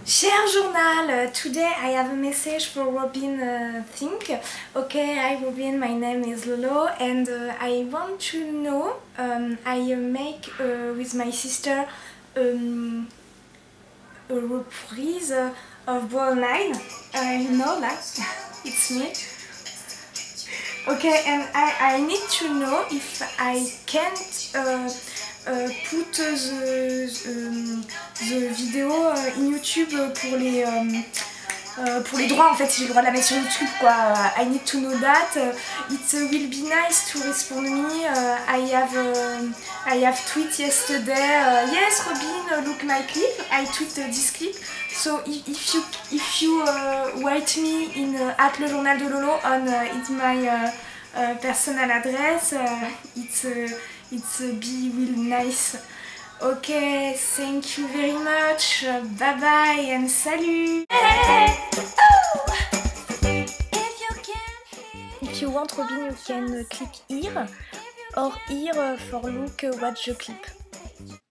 Cher journal, today I have a message for Robin Think. Okay, hi Robin, my name is Lolo and I want to know, I make with my sister a reprise of Ball 9, you know that, it's me. Okay, and I need to know if I can't put the vidéo in YouTube pour les droits, en fait, si j'ai le droit de la mettre sur YouTube, quoi. I need to know that. It will be nice to respond me. I have tweet yesterday. Yes, Robin, look my clip. I tweet this clip. So if you write me in @le journal de Lolo on it's my personal address, it's be real nice. Okay, thank you very much. Bye bye and salut. If you want Robin, you can click here or here for look watch the clip.